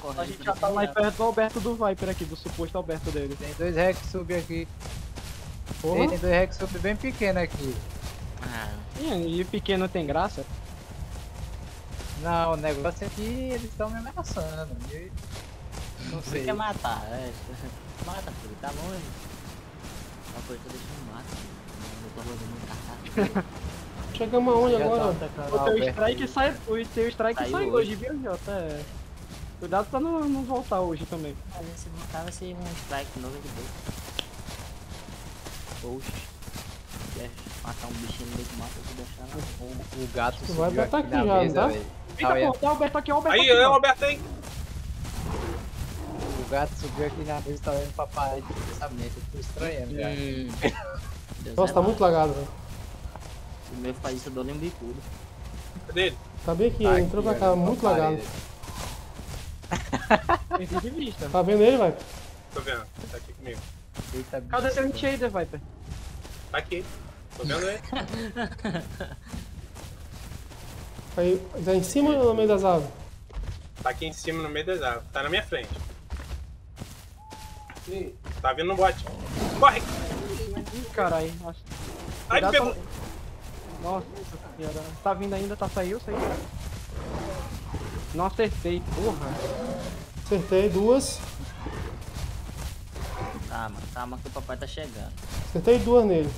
A gente já tá mais perto do Alberto do Viper aqui, do suposto Alberto dele. Tem 2 Rex sub aqui. Porra. Tem 2 Rex sub bem pequeno aqui. E pequeno tem graça? Não, o negócio é que eles estão me ameaçando. Não sei. Quer matar, mata, filho, tá longe. Uma coisa que eu deixo no mato. Eu tô rodando um cartaz. Chegamos aonde Já agora? tá atacando O teu Alberto strike aí. sai, o teu strike Saiu sai hoje. hoje, viu, Jota? Cuidado pra não voltar hoje também. Mas se voltar vai ser um strike novo de boa. Oxi. Quer matar um bichinho no meio do mato, eu vou deixar lá. O gato Vai subiu botar aqui aqui na já, não mesa, tá? velho. Eita, pô, tem Alberto aqui, Alberto Aí, aqui. é o ó. Alberto aí. O gato subiu aqui na mesa e tá olhando pra parede de pensamento. Eu tô estranhando, cara. Deus Nossa, tá muito lagado, velho. Se o meu faz isso, eu dou-lhe um bicudo. Cadê ele? Tá bem aqui, Tá entrou pra aqui, cá, olhando muito pra lagado. parede. Perdi de vista. Tá vendo ele, vai? Tô vendo. Tá aqui comigo. Eita, bicho. Cadê teu shader, Viper? Tá aqui. Tô vendo ele. Aí, tá em cima ou no meio das árvores? Tá aqui em cima no meio das árvores. Tá na minha frente. Tá vindo no bote. Corre! Ih, caralho. Nossa. Ai, me Cuidado pegou. pra- Nossa senhora. Tá vindo ainda, tá saiu. Não acertei, porra. Acertei duas. Calma que o papai tá chegando. Acertei duas nele.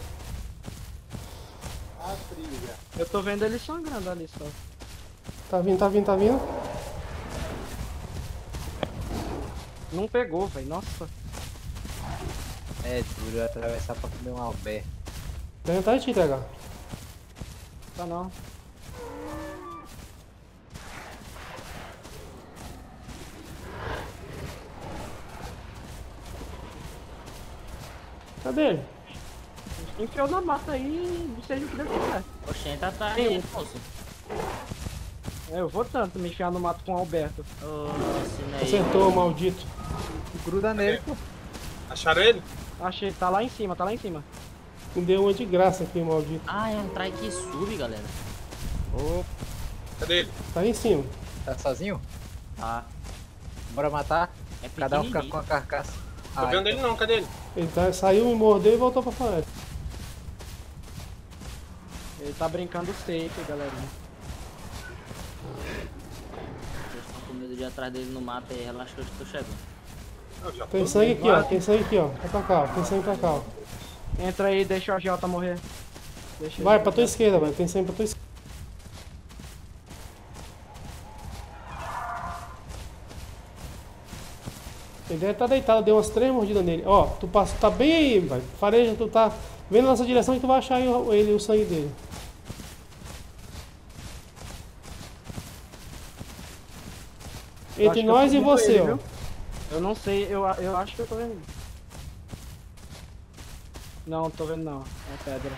Eu tô vendo ele sangrando ali só. Tá vindo, tá vindo, tá vindo. Não pegou, velho. Nossa. É duro atravessar pra comer um Alberto. Vai tentar te entregar. Tá não. Cadê ele? Enfiou na mata aí, seja o que Deus quiser. Oxente, tá atrás Sim. dele, moço. Eu vou tanto me enfiar no mato com o Alberto. Ô, ensina aí. Acertou, maldito. Gruda nele, pô. Acharam ele? Achei, tá lá em cima, tá lá em cima. Me deu uma de graça aqui, maldito. Ah, é um trike sub, galera. Ô, Cadê ele? Tá aí em cima. tá sozinho? Ah, Bora matar? é Cada um fica com pequenininho. a carcaça. Tô vendo ele não, cadê ele? Ele saiu, me mordeu e voltou pra floresta. Ele tá brincando safe, galerinha. Vocês estão com medo de ir atrás dele no mato aí, relaxa que eu estou chegando. Eu já tô Tem sangue aqui, ó. Tem sangue aqui, ó. Vai pra cá, ó. Tem sangue pra cá, ó. Entra aí, deixa o Jota morrer. Deixa Vai ele. pra tua esquerda, vai. Tem sangue pra tua esquerda. Ele deve estar deitado, deu umas 3 mordidas nele. Ó, tu passa, tá bem aí, vai. Fareja, tu tá vendo nessa direção que tu vai achar aí o sangue dele. Eu acho Entre que eu nós tô e vendo você, ele, ó. viu? Eu não sei, eu acho que eu tô vendo. Não, tô vendo não. É pedra.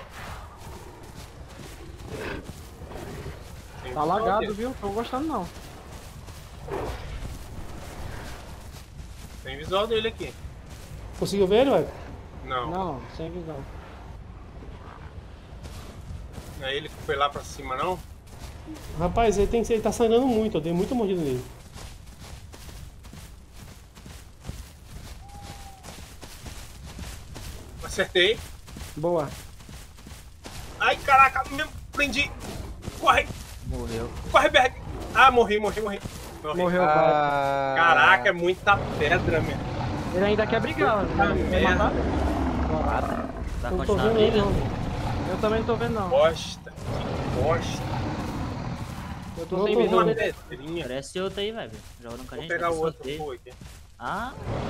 Tem Tá um lagado, visual viu? Tô gostando não. dele. Tem visual dele aqui. Conseguiu ver ele, vai? Não. Não, sem visão. Não é ele que foi lá pra cima, não? Rapaz, ele tá sangrando muito, eu dei muita mordida nele. Acertei. Boa. Ai, caraca, me prendi. Corre, Morreu. corre, Berg. Ah, morri. Morreu, Ah, Caraca, é muita pedra, meu. vai. Ele ainda quer brigar. Quer merda. matar? Vai Não tô continuar vendo ele, briga? não. Eu também não tô vendo não. Bosta, que bosta. Eu tô Não sem tô visão Uma dele. pedrinha. Parece outro aí, velho. Jogando com a Vou gente. pegar vai o ter outro sorteio. pô, aqui. Ah,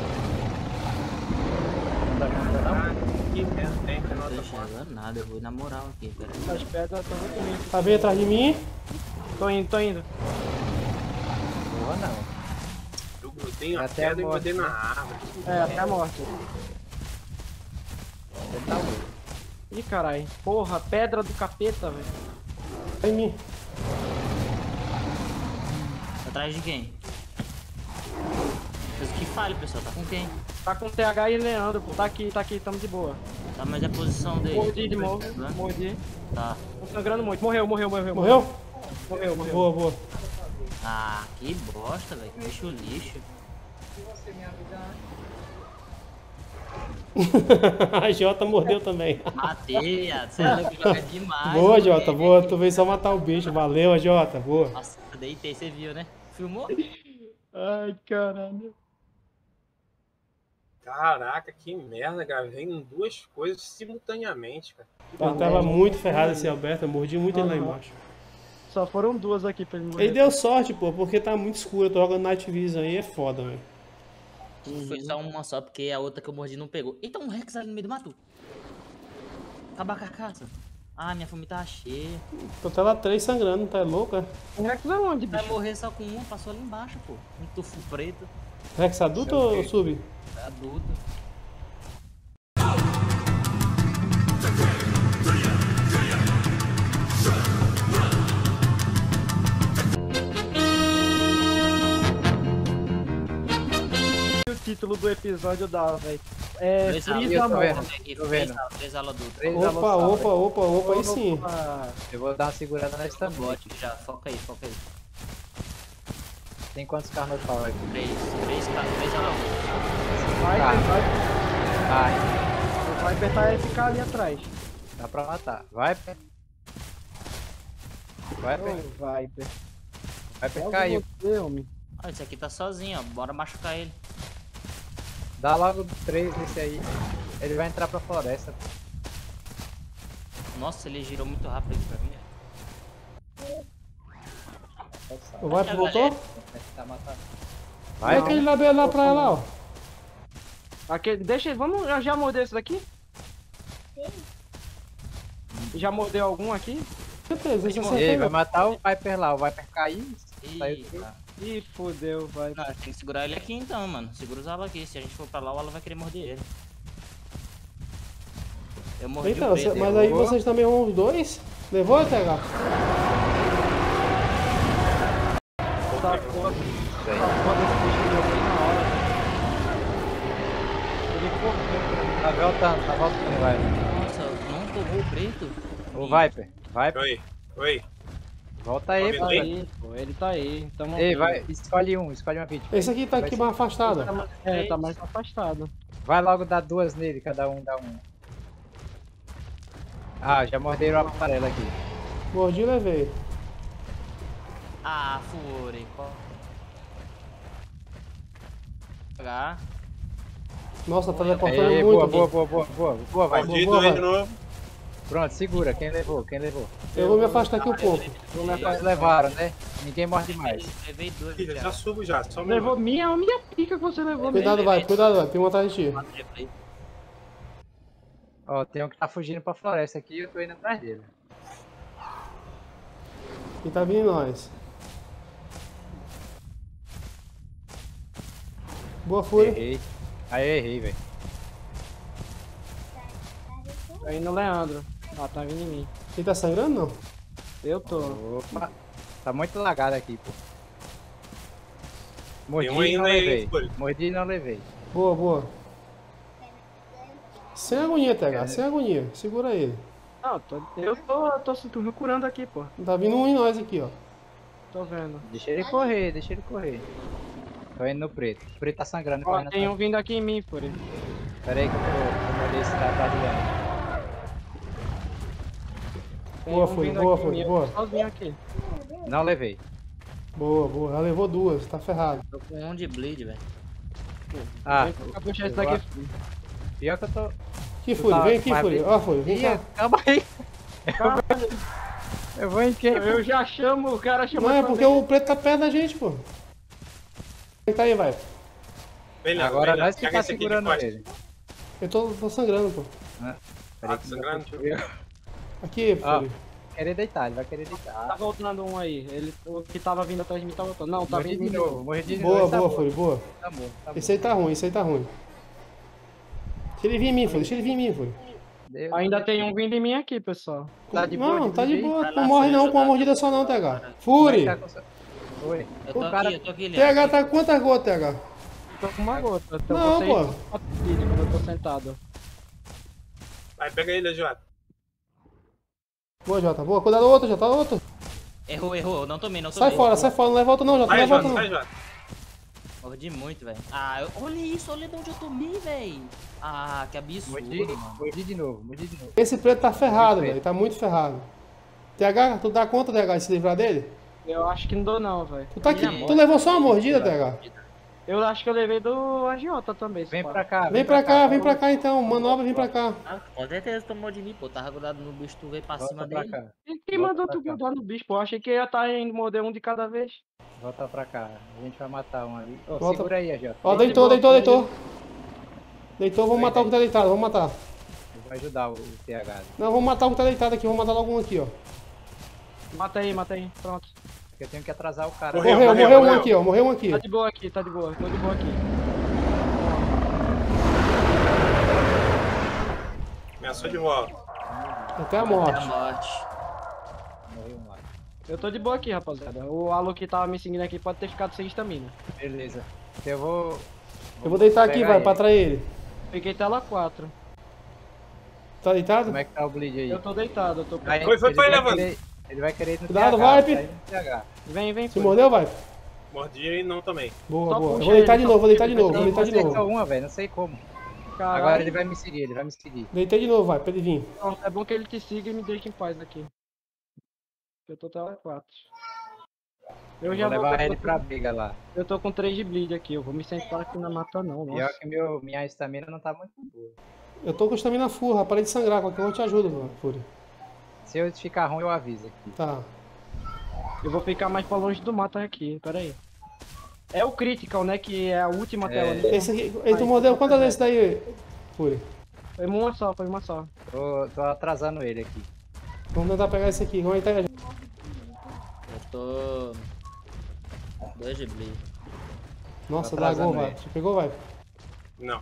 Que merda, tem que não não tô tá enxergando nada. Eu vou na moral aqui, pera. As pedras estão muito limpas. Tá bem atrás de mim? Tô indo, tô indo. porra, não. Eu grudei a Até a pedra e morte, grudei na né? árvore. É, até a morte. Você tá louco. Ih, carai. Porra, pedra do capeta, velho. Tá em mim. Atrás de quem? Mas que fale, pessoal. Tá com quem? Tá com TH e Leandro, pô. Tá aqui, tamo de boa. Tá, mas é a posição dele. Mordi de novo, Né? mordi. Tá. Tô sangrando muito. Morreu. Morreu? Morreu. Boa, boa. Ah, que bosta, velho. Que bicho lixo. Se você me avisar. A Jota mordeu também. Matei, você é louco, joga demais. Boa, mano. Jota, boa. Tu veio só matar o bicho. Valeu, Jota. Boa. Nossa, eu deitei, você viu, né? Filmou? Ai, caralho. Caraca, que merda, cara. Vem duas coisas simultaneamente, cara. Eu tava muito ferrado esse Alberto. Eu mordi muito ele lá embaixo. Só foram duas aqui pra ele morrer. Ele deu sorte, pô, porque tá muito escuro. Eu tô jogando Night Vision aí, é foda, velho. Foi só uma só, porque a outra que eu mordi não pegou. Eita, um Rex ali no meio do mato. Acabar com a caça. Ah, minha fome tá cheia. Tô tela 3 sangrando, tá louco, é? O Rex é onde, Vai bicho? morrer só com uma, passou ali embaixo, pô. Um tufo preto, Rex adulto ou sub? adulto. O título do episódio dá, velho. É Três alas, Freeza eu tô vendo. morre. Tô vendo. Três alas adultas. Três Opa, alossados. opa, aí sim. Opa. Eu vou dar uma segurada na Tá estamina. bote já, foca aí, foca aí. Tem quantos carros no pau aqui? Três alas. Vai, Tá. vai. Ai, O Viper tá ficar ali atrás. dá pra matar. Vai, Pé. Vai, Ô, Pé. Viper. Vai, Pé. Logo Caiu. você, homem. Olha, esse aqui tá sozinho, ó. Bora machucar ele. Dá logo 3 nesse aí. Ele vai entrar pra floresta. Nossa, ele girou muito rápido aqui pra mim. O Viper voltou? Tá matando. Vai Vai, aquele labelo lá pra lá, ó. Aquele, deixa ele, vamos já morder esse daqui? Já mordeu algum aqui? Certeza, esse Ei, acertou. vai matar o Viper lá. O Viper caiu. Saiu tudo. Eita. Ih, fodeu, vai. Não, tem que segurar ele aqui então, mano. Segura os alas aqui. Se a gente for pra lá, o ala vai querer morder ele. Eu mordi Então, o preto. mas aí levou. vocês também vão os dois? Levou, TH? Essa porra desse bicho deu bem na hora. Ele correu. Tá voltando, vai. Nossa, não pegou o preto? O Viper. Viper. Oi, oi. Volta aí, Tá pô. vendo Aí, pô, ele tá aí. Tamo Ei, vendo. vai. Escolhe uma vítima. Esse aqui tá aqui mais afastado. É, tá mais afastado. Vai logo dar 2 nele, cada um dá um. Ah, já morderam a amarela aqui. Mordi e levei. Ah, Fúria. Pegar. Nossa, tá teleportando Aê, muito. boa, vai. Mordido boa, ele vai. de novo. Pronto, segura. Quem levou? Eu vou me afastar aqui um pouco. Eles levaram, né? Ninguém morde mais. Levei dois. Filha, já. já subo já, só um Levou minuto. minha pica que você levou. Cuidado, vai, tem um atrás de ti. Ó, tem um que tá fugindo pra floresta aqui e eu tô indo atrás dele. E tá vindo nós. Boa, Fúria. Errei. Aí eu errei, velho. Tá indo o Leandro. Ah, tá vindo em mim. Ele tá sangrando, não? Eu tô. Opa. Tá muito lagado aqui, pô. Mordi Tem um e não ainda aí, levei. Fúria. Mordi e não levei. Boa, boa. Sem agonia, TH, sem agonia. Segura ele. Não, eu tô curando aqui, pô. Tá vindo um em nós aqui, ó. Tô vendo. Deixa ele correr. Tô indo no preto. O preto tá sangrando, Ó, correndo tem atrás. um vindo aqui em mim, Fúria. Pera aí que eu vou morder esse cara atrás dele. Tem Boa, um Fúria, vindo boa, aqui em Fúria, mim, eu boa. tô sozinho aqui. Não levei. Boa, boa. Ela levou duas, tá ferrado. Tô com um de bleed, velho. Ah, Vem pra puxar esse eu daqui. pior que eu tô... Aqui, Fúria, vem aqui, Fúria. Ó, Fúria, vem Ih, cá. calma aí. Eu vou em quem? Eu já chamo, o cara chama Não, é também. porque o preto tá perto da gente, pô. Tá aí, vai. Vem, Léo, Agora vem, Léo. nós que Pega tá esse aqui de segurando costas. ele. Eu tô sangrando, pô. Pera Ah, aí tá que sangrando? Aqui, Ah. Fúria. Querer deitar, ele vai querer Tá deitar. voltando um aí. O que tava vindo atrás de mim tá voltando. Não, tá Morri vindo de novo, morri de Boa, novo. boa, Fúria, boa. Tá bom, tá bom. Esse aí tá ruim, esse aí tá ruim. Deixa ele vir em mim, Fúria, deixa ele vir em mim, Fúria. Deus. Ainda tem um vindo em mim aqui, pessoal. Tá de boa, Não, tá de aí? boa. Vai lá, Não morre Fúria, não com uma tá- mordida só não, TH. Vai Fúria! ficar com essa- Oi. Eu tô O cara- aqui, Leandro. TH tá com quantas gotas, TH? Tô com uma gota. Então Não, você pô. quando eu tô sentado. Vai, pega ele, Jota. Boa, Jota, boa. Cuidado, outro, Jota, outro. Errou. Não tomei, não Sai tomei. fora, não leva volta não, Jota, não Sai, leva Jota, volta sai, não. Jota. Mordi muito, velho. Ah, olha isso, olha de onde eu tomei, velho. Ah, que absurdo, mano. Mordi de novo. Esse preto tá ferrado, velho, tá muito ferrado. TH, tu dá conta, TH, de se livrar dele? Eu acho que não dou não, velho. Tu tá aqui, tu levou só uma mordida, TH? Eu acho que eu levei do agiota também. Vem pá. pra cá. Vem pra cá então, manobra, vem pra cá. Ah, com certeza tomou de mim, pô. Tava grudado no bicho, tu veio pra cima Volta pra dele. cá. E quem Volta mandou pra tu cá. grudar no bicho, pô? Eu achei que ia estar indo morder um de cada vez. Volta pra cá. A gente vai matar um ali. Ô, Volta. segura aí, Jota. Ó, deitou. Deitou, vamos matar o que tá deitado, vamos matar. Vai ajudar o TH. Não, vamos matar o que tá deitado aqui, vamos matar logo um aqui, ó. Mata aí. Pronto. Porque eu tenho que atrasar o cara. Morreu um aqui, ó, morreu um aqui. Tá de boa aqui. Tô de boa aqui. Ameaçou de volta. Até a Até morte. a morte. Morreu um lá. Eu tô de boa aqui, rapaziada. O Alu que tava me seguindo aqui pode ter ficado sem estamina. Beleza. Eu vou... Eu vou deitar aqui, pegar vai, ele. pra atrair ele. Fiquei tela 4. Tá deitado? Como é que tá o bleed aí? Eu tô deitado, eu tô com... Aí, Foi, ele vai levando. Ele vai querer ir no Cuidado, TH, vai, tá Pi. indo no TH. Vem, Se pô. mordeu, vai. Mordi e não também. Boa, Só boa. Eu puxa vou deitar ele, de só novo, vou deitar de puxa novo, ele, vou deitar de Acertou novo. uma, velho, não sei como. Caralho. Agora ele vai me seguir, Deitei de novo, vai, pra ele vir. Pronto, é bom que ele te siga e me deixe em paz aqui. Eu tô tela 4. Eu já Vou levar vou... ele pra briga lá. Eu tô com 3 de bleed aqui, eu vou me sentar aqui na mata não, Pior nossa. que minha estamina não tá muito boa. Eu tô com estamina full, parei de sangrar, qualquer um eu te ajudo, mano, Fúria. Se eu ficar ruim, eu aviso aqui. Tá. Eu vou ficar mais pra longe do mato aqui, pera aí. É o Critical, né, que é a última tela. Né? Esse aqui, ele tu mordeu quantas vezes daí, Fúria? Foi uma só. Tô atrasando ele aqui. Vamos tentar pegar esse aqui, vamos deitar. Eu tô... 2 de bleed. Nossa, Tô atrasando lagou, vai. ele. Você pegou, vai. Não.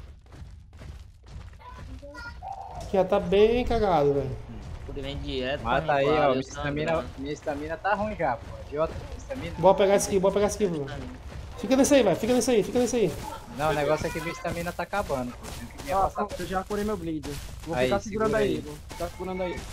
Aqui já tá bem cagado, velho. Ele vem direto Mata pra mim, aí, claro, ó. eu Minha estamina tá ruim já, pô. Idiota, minha estamina. Bora pegar esse aqui, mano. Fica nesse aí, vai, fica nesse aí. Não, o negócio é que minha estamina tá acabando, pô. Tenho que me Ah, afastar. pronto, eu já curei meu bleed. Vou Aí, ficar segurando segura aí, aí. vou ficar segurando aí.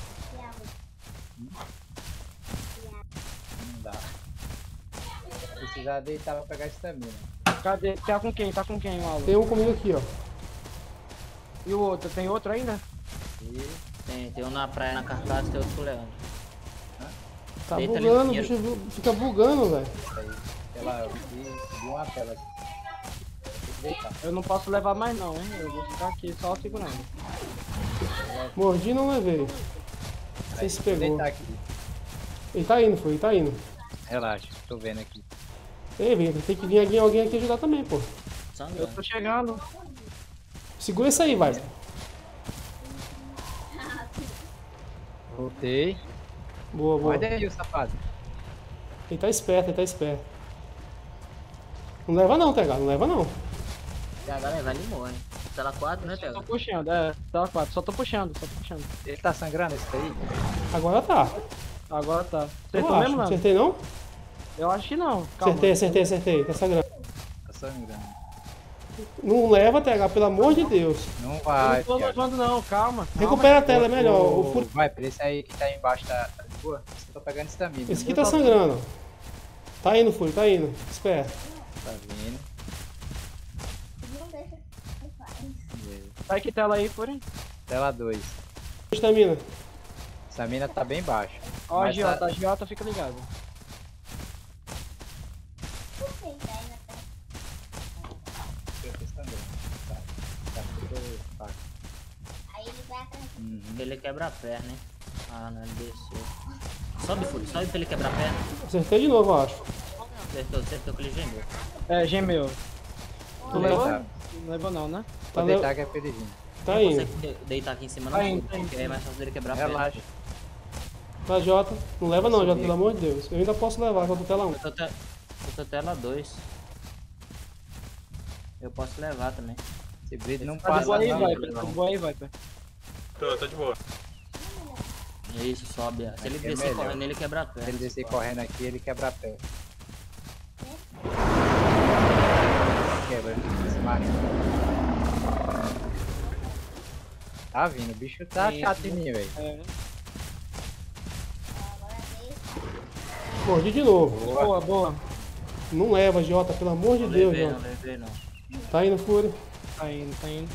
Não dá. Vou precisar deitar pra pegar a estamina. Cadê? Tá com quem, Malu? Tem um comigo aqui, ó. E o outro, tem outro ainda? Tem um na praia, na carcaça, tem outro com o Leandro. Tá Deita ali bugando, o no bicho fica bugando, velho. Aí, eu vi uma tela aqui. Tem que deitar. Eu não posso levar mais não, hein? Eu vou ficar aqui só segurando. Mordi e não levei. Não sei se Vou pegou. deitar aqui. Ele tá indo, foi, ele tá indo. Relaxa, tô vendo aqui. Ei, vem, tem que vir alguém aqui ajudar também, pô. Eu Sangrando. tô chegando. Segura isso aí, vai. Voltei. Boa, boa. Olha aí o safado. Ele tá esperto. Não leva não, TH, não leva não. TH vai ali e morre. Tela 4, né, Tô TH? puxando, tá 4. Só tô puxando. Ele tá sangrando esse daí? Agora tá. Agora tá. Eu Acertou acho. mesmo, não? Acertei não? Eu acho que não. Calma. Acertei. Tá sangrando. Tá sangrando. Não leva, TH, pelo amor de Deus. Não Eu vai, não tô Thiago. levando não, calma. Recupera a tela, é melhor. O Fúria... Vai, pra esse aí que tá embaixo tá de boa. Eu tô pegando estamina. Esse aqui tá sangrando. Tá indo, Fúria, tá indo. Espera. Tá vindo. Sai que tela aí, Fúria. Tela 2. Estamina. Estamina tá bem baixa. Ó, a Mas Giota, fica ligado. Eu tô sangrando. Tá tudo fraco. Uhum. Ele quebra a perna, hein? Ah, não, ele desceu. Sobe, Fúria, sobe pra ele quebrar a perna. Acertei de novo, eu acho. Acertou que ele gemeu. É, gemeu. Tu Vou levou? deitar. Não levou não, né? Tá, Vou deitar que é pra ele vir. tá Não indo. consegue deitar aqui em cima, não, Tá indo, Fúria, tá indo. porque é mais fácil dele quebrar a perna. Relaxa. Tá, Jota. Não leva não, Jota, pelo amor de Deus. Eu ainda posso levar, só tô tela 1. Eu tô tela 2. Eu posso levar também. Esse bleed não Tá de passa boa aí, não. Viper. Tá de boa aí, Viper. Tô de boa. Isso, sobe. Se ele Aqui é descer melhor. correndo, ele quebra a Se perna. ele descer correndo aqui, ele quebra a perna. Quebra, se machuca. Tá vindo, o bicho tá Sim. chato em mim, velho. É. Mordi de novo. Boa, boa. Não leva, Jota, pelo amor de Não Deus, levei, Jota. não levei, não. Tá indo, Fúria. Tá indo, tá indo.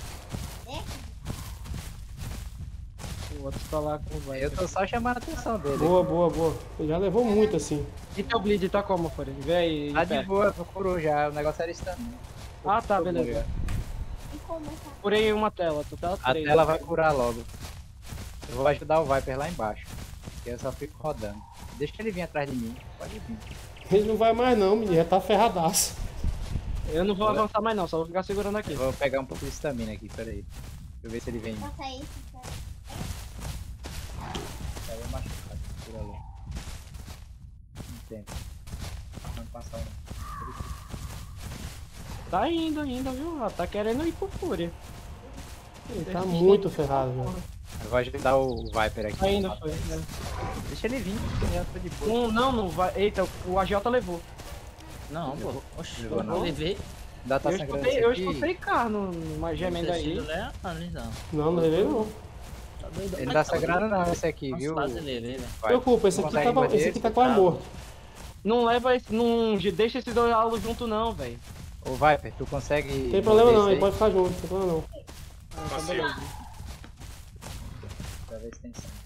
O outro tá lá com o vai. Eu tô só chamando a atenção dele. Boa, boa, boa. Ele já levou muito assim. E teu bleed tá como, Fore? Vê aí. Tá de perto. boa, procurou já. O negócio era isso também. Ah, tá, beleza. Curei uma tela, tu tá A 3. tela vai curar logo. Eu vou ajudar o Viper lá embaixo. Que eu só fico rodando. Deixa ele vir atrás de mim. Pode vir. Ele não vai mais não, menino. Já tá ferradaço. Eu não vou avançar mais não, só vou ficar segurando aqui. Eu vou pegar um pouco de estamina aqui, peraí. Deixa eu ver se ele vem em mim. Passa isso, cara. Tá bem machucado por ali. Não tem. Não passa um. Tá indo ainda, viu? Ah, tá querendo ir pro Fúria. Ele tá muito ferrado, velho. Eu vou ajudar o Viper aqui. Tá indo, foi. né? Deixa ele vir, que eu já tô de boa. Não vai. Eita, o AJ levou. Não, pô. Oxi, Levou eu não? levei. Ainda tá Eu sangrando escutei, isso eu aqui. escutei carro numa gemenda aí. Não. Não, não levei não. Tá doido. Ele não tá sangrando não, esse aqui, Nossa, viu? quase levei, velho. Não preocupa, esse aqui tá quase morto. Não leva esse. Não deixa esses dois alos junto não, velho. Ô Viper, tu consegue. Não tem problema mover não, esse ele aí? pode ficar junto, não tem problema não. Então, beleza. Pra ver se tem sangue.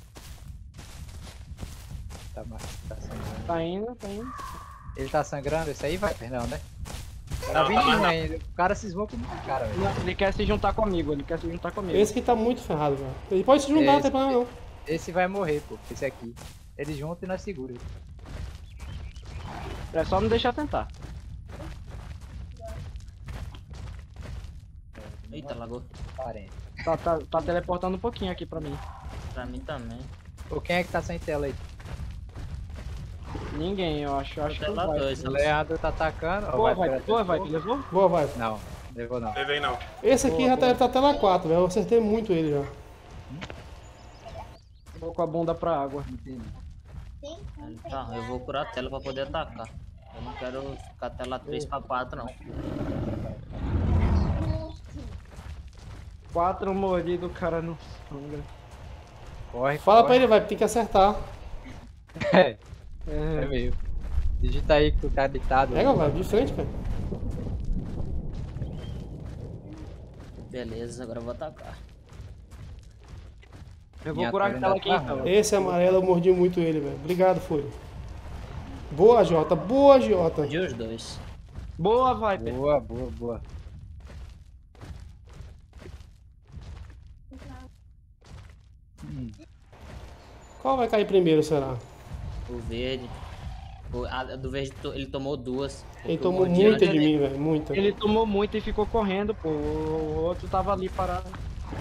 Tá sangrando. Tá indo, tá indo. Ele tá sangrando esse aí, Viper? Não, né? Tá Não, vindo tá mais não. ainda. O cara cismou com o cara, velho. Não, ele quer se juntar comigo, ele quer se juntar comigo. Esse aqui tá muito ferrado, velho. Ele pode se juntar, não tem problema não. Esse vai morrer, pô. Esse aqui. Ele junta e nós segura. É só não deixar tentar. Eita, lagou. 40. Tá teleportando um pouquinho aqui pra mim. Pra mim também. Ô, quem é que tá sem tela aí? Ninguém, eu acho. Acho que Tô vai. lá dois. O Leandro tá atacando. Ó, Boa, Viper vai, boa, vai, atacou. levou? Boa, vai. Não, levou não. Levei não. Esse aqui já tá tela 4, velho. Eu acertei muito ele já. Vou com a bunda pra água. Entendi. Tem como Tá, eu vou curar a tela pra poder atacar. Eu não quero ficar tela 3 pra 4, não. 4 mordidos, o cara não sangra. Corre, Fala pra corre. ele, vai, tem que acertar. É É, meio. Digita aí que tu tá deitado. Pega, vai, de frente, cara. Beleza, agora eu vou atacar. eu vou Minha curar tela aquela ainda aqui tá então. Esse amarelo eu mordi muito ele, velho. Obrigado, Fúria. Boa, Jota. Boa, Jota. De os dois. Boa, Viper. Boa, boa, boa. Qual vai cair primeiro, será? O verde. A do verde ele tomou duas. Ele porque tomou eu mordi muita antes de dele. mim, velho. Muita. Ele tomou muito e ficou correndo, pô. O outro tava ali parado.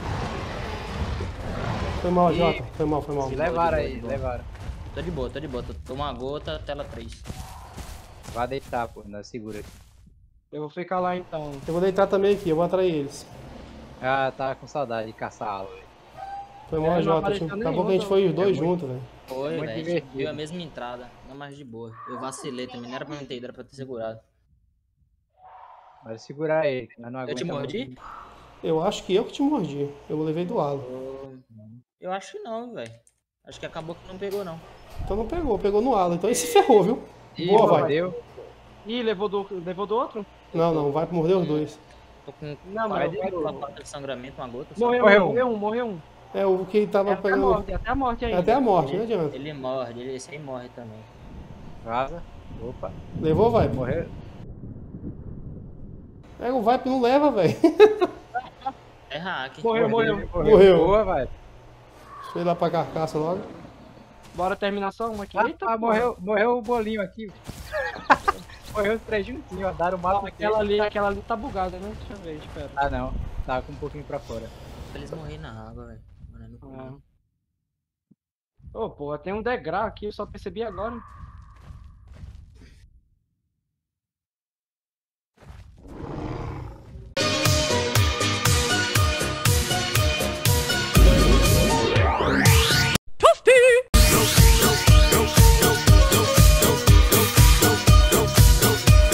Foi mal, Ih. Jota. Foi mal, foi mal. Se levaram de aí, boa. levaram. Tô de boa, tô de boa. Tô uma gota, tela 3. Vai deitar, pô. Nós segura aqui. Eu vou ficar lá então. Eu vou deitar também aqui, eu vou atrair eles. Ah, tá com saudade de caçar ala. Foi mal, não Jota. apareceu Acabou que a gente nenhum, foi os dois É muito- juntos, velho. Foi, muito velho. A gente divertido. viu a mesma entrada. Não mais de boa. Eu vacilei também. Não era pra mim ter ido, era pra ter segurado. Vai segurar ele, que nós não Eu te aguentamos. mordi? Eu acho que eu que te mordi. Eu levei do halo. Eu acho que não, velho. Acho que acabou que não pegou, não. Então não pegou, pegou no halo. Então ele se ferrou, viu? Ih, Boa, vai. mordeu. Ih, levou do outro? Não, vai morder os dois. Tô com Não, Vai mas de uma falta de sangramento, uma gota. só. morreu um. É o que tava Até a pegando. morte, até a morte ainda. Até a morte, não adianta. Ele morde, esse aí morre também. Vaza. Opa, Levou, vai. morreu. Pega o Vipe, não leva, velho. É hack. Morreu. Morreu. Boa, vai. Deixa eu ir lá pra carcaça logo. Bora terminação aqui. Ah, Eita, tá, porra. morreu o bolinho aqui. Morreu os três juntinhos, ó. Daram o mato aqui. Aquela ali tá bugada, né? Deixa eu ver, espera. Ah, não. Tá com um pouquinho pra fora. Eles morreram na água, velho. Mano, eu não Ah. comi. Ô, porra, tem um degrau aqui, eu só percebi agora.